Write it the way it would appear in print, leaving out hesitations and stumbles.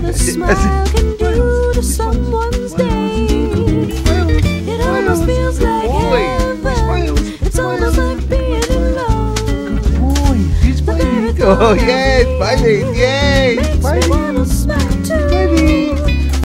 a smile can do to someone's day. It almost feels like heaven. It's almost like being in love. He's smiling. Oh, yes, smiling. Yay. Makes me wanna smile too.